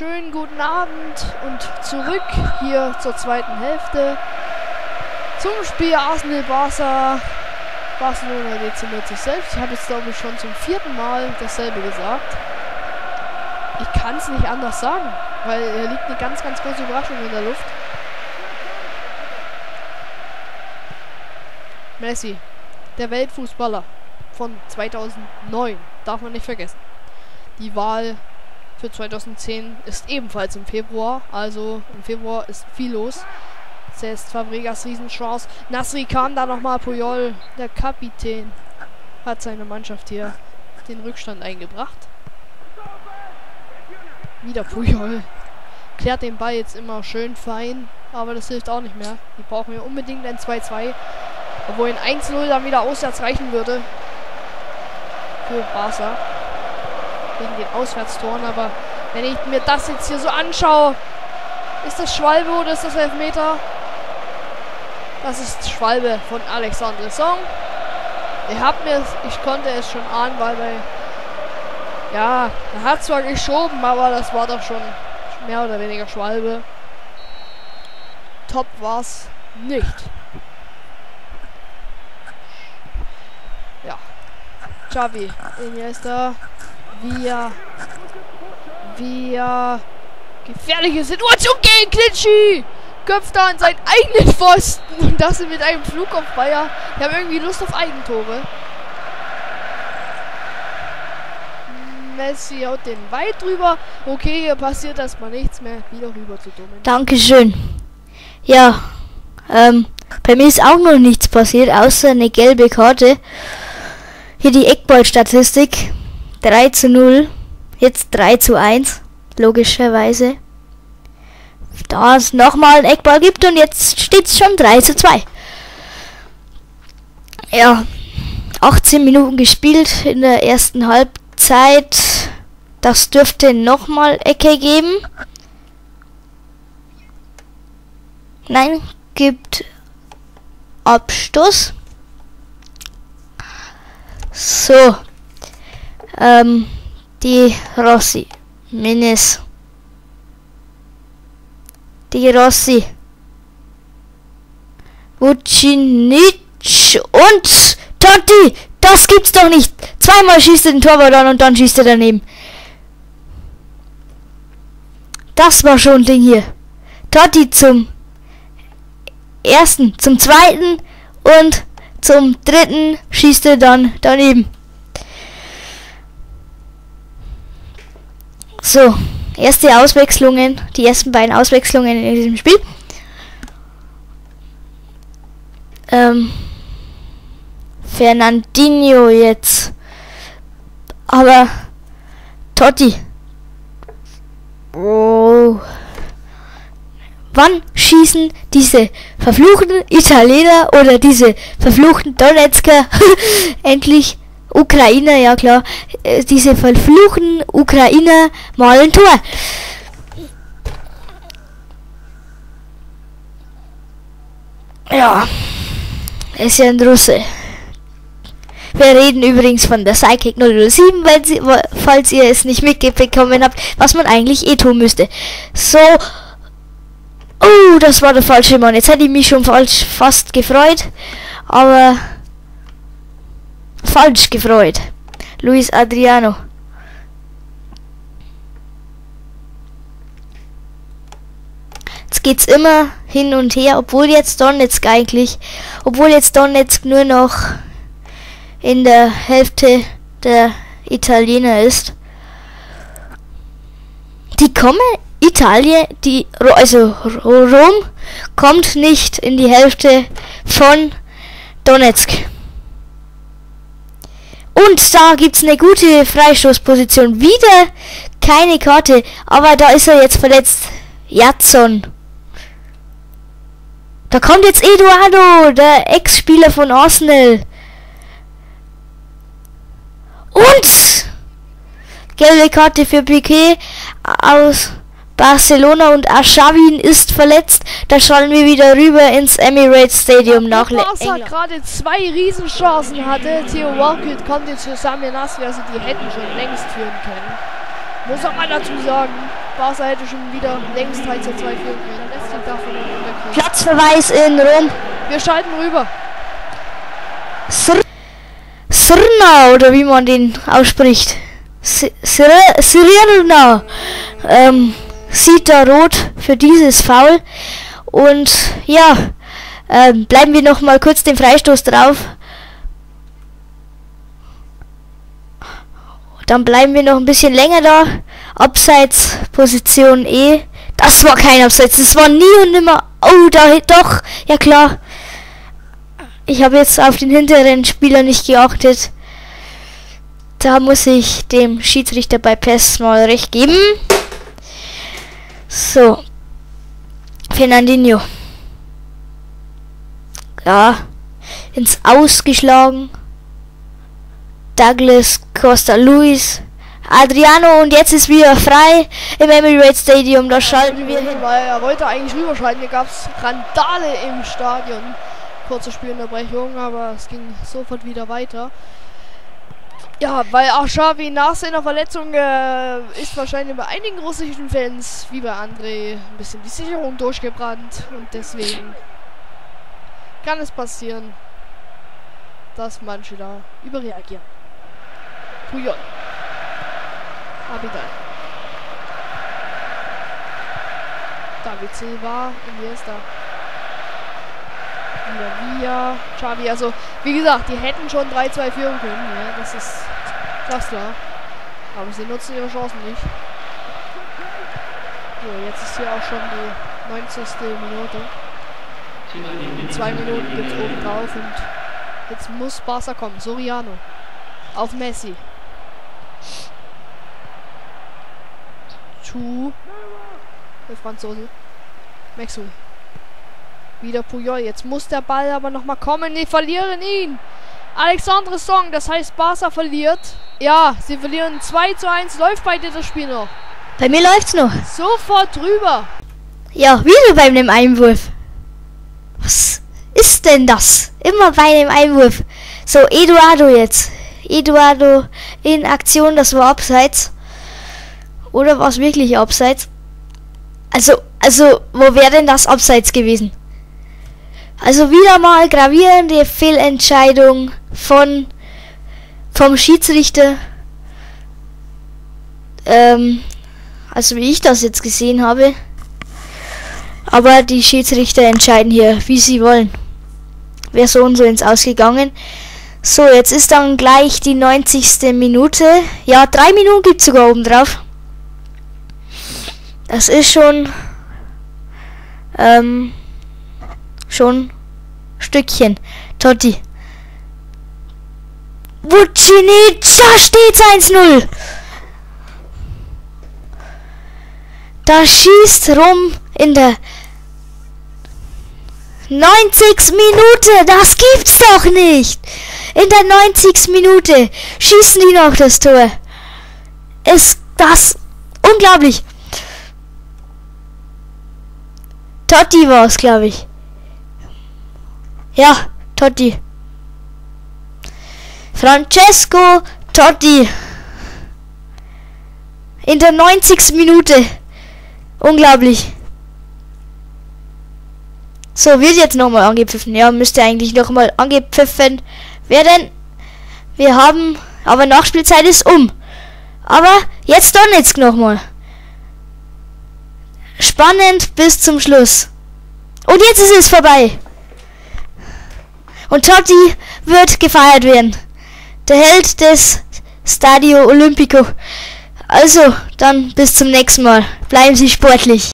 schönen guten Abend und zurück hier zur zweiten Hälfte zum Spiel Arsenal-Barca. Barcelona dezimiert sich selbst. Ich habe jetzt, glaube ich, schon zum 4. Mal dasselbe gesagt. Ich kann es nicht anders sagen, weil hier liegt eine ganz, ganz große Überraschung in der Luft. Messi, der Weltfußballer von 2009, darf man nicht vergessen. Die Wahl für 2010 ist ebenfalls im Februar, also im Februar ist viel los. Cesc Fabregas Riesenchance. Nasri kam da nochmal, Puyol, der Kapitän, hat seine Mannschaft hier den Rückstand eingebracht. Wieder Puyol. Klärt den Ball jetzt immer schön fein, aber das hilft auch nicht mehr. Die brauchen wir unbedingt ein 2-2. Obwohl ein 1-0 dann wieder auswärts reichen würde. Für Barca. Wegen den Auswärtstoren, aber wenn ich mir das jetzt hier so anschaue, ist das Schwalbe oder ist das Elfmeter? Das ist Schwalbe von Alexandre Song. Ich konnte es schon ahnen, weil ja, er hat zwar geschoben, aber das war doch schon mehr oder weniger Schwalbe. Top war's nicht. Ja. Xavi, Iniesta, Via. Gefährliche Situation gegen Klitschi. Köpft da an seinen eigenen Pfosten. Und das mit einem Flugkopfball. Die haben irgendwie Lust auf Eigentore. Messi haut den weit drüber. Okay, hier passiert erstmal nichts mehr. Wieder rüber zu Dominik. Dankeschön. Ja, bei mir ist auch noch nichts passiert, außer eine gelbe Karte. Hier die Eckball-Statistik. 3:0. Jetzt 3:1. Logischerweise. Da es nochmal einen Eckball gibt und jetzt steht es schon 3:2. Ja, 18 Minuten gespielt in der ersten Halbzeit. Das dürfte nochmal Ecke geben. Nein, gibt Abstoß. So. Die Rossi. Minis. Die Rossi. Vucinic und Totti. Das gibt's doch nicht. Zweimal schießt er den Torwart an und dann schießt er daneben. Das war schon ein Ding hier. Totti zum ersten, zum zweiten und zum dritten schießt er dann daneben. So, erste Auswechslungen, die ersten beiden Auswechslungen in diesem Spiel. Fernandinho jetzt. Aber Totti. Oh. Wann schießen diese verfluchten Italiener oder diese verfluchten Donetsker endlich Ukrainer, ja klar, diese verfluchten Ukrainer mal ein Tor. Ja, ist ja ein Russe. Wir reden übrigens von der Psychic 007, falls ihr es nicht mitbekommen habt, was man eigentlich eh tun müsste. So. Oh, das war der falsche Mann. Jetzt hätte ich mich schon fast gefreut, aber falsch gefreut. Luis Adriano. Jetzt geht's immer hin und her, obwohl jetzt Donetsk nur noch in der Hälfte der Italiener ist. Rom kommt nicht in die Hälfte von Donetsk. Und da gibt's eine gute Freistoßposition. Wieder keine Karte, aber da ist er jetzt verletzt. Jadson. Da kommt jetzt Eduardo, der Ex-Spieler von Arsenal. Und gelbe Karte für Piqué aus Barcelona und Arshavin ist verletzt. Da schalten wir wieder rüber ins Emirates Stadium nach England. Gerade 2 Riesenchancen hatte. Theo Walcott kommt jetzt für Samir Nasri, also die hätten schon längst führen können. Muss auch mal dazu sagen. Barca hätte schon wieder längst 3:2 führen können. Das liegt davon in der Platzverweis in Rom. Wir schalten rüber. Srna, oder wie man den ausspricht. Srna sieht da rot für dieses Foul. Und ja, bleiben wir noch mal kurz den Freistoß drauf. Dann bleiben wir noch ein bisschen länger da. Abseits, Position E. Das war kein Abseits, das war nie und nimmer. Oh, da doch, ja klar. Ich habe jetzt auf den hinteren Spieler nicht geachtet. Da muss ich dem Schiedsrichter bei PES mal recht geben. So. Fernandinho. Ja. Ins Ausgeschlagen. Douglas Costa Luis. Adriano, und jetzt ist wieder frei im Emirates Stadium. Da schalten wir hin. Weil er wollte eigentlich rüberschalten. Hier gab es Randale im Stadion. Kurze Spielunterbrechung, aber es ging sofort wieder weiter. Ja, weil Xavi nach seiner Verletzung ist wahrscheinlich bei einigen russischen Fans, wie bei André, ein bisschen die Sicherung durchgebrannt. Und deswegen kann es passieren, dass manche da überreagieren. Puyol. Abidal. David Silva. Und hier ist da wieder Villa. Xavi. Also, wie gesagt, die hätten schon 3:2 führen können. Ja, das ist ganz klar. Aber sie nutzen ihre Chancen nicht. So, jetzt ist hier auch schon die 90. Minute. In 2 Minuten gibt es oben drauf und jetzt muss Barca kommen. Soriano. Auf Messi. Der Franzose. Maxwell. Wieder Puyol. Jetzt muss der Ball aber nochmal kommen. Die verlieren ihn. Alexandre Song. Das heißt, Barca verliert. Ja, sie verlieren 2:1. Läuft bei dir das Spiel noch? Bei mir läuft's noch. Sofort drüber. Ja, wieder bei einem Einwurf. Was ist denn das? Immer bei einem Einwurf. So, Eduardo jetzt. Eduardo in Aktion. Das war abseits. Oder war es wirklich abseits? Also, wo wäre denn das abseits gewesen? Also wieder mal gravierende Fehlentscheidung vom Schiedsrichter. Also wie ich das jetzt gesehen habe. Aber die Schiedsrichter entscheiden hier, wie sie wollen. Wäre so und so ins Ausgegangen. So, jetzt ist dann gleich die 90. Minute. Ja, 3 Minuten gibt es sogar oben drauf. Das ist schon Stückchen. Totti. Vucinic, da steht's 1:0. Da schießt Rom in der 90. Minute. Das gibt's doch nicht. In der 90. Minute schießen die noch das Tor. Ist das unglaublich. Totti war es, glaube ich. Ja, Totti. Francesco Totti. In der 90. Minute. Unglaublich. So, wird jetzt nochmal angepfiffen. Ja, müsste eigentlich nochmal angepfiffen werden. Wir haben... Aber Nachspielzeit ist um. Aber jetzt Donetsk nochmal. Spannend bis zum Schluss. Und jetzt ist es vorbei. Und Totti wird gefeiert werden. Der Held des Stadio Olimpico. Also, dann bis zum nächsten Mal. Bleiben Sie sportlich.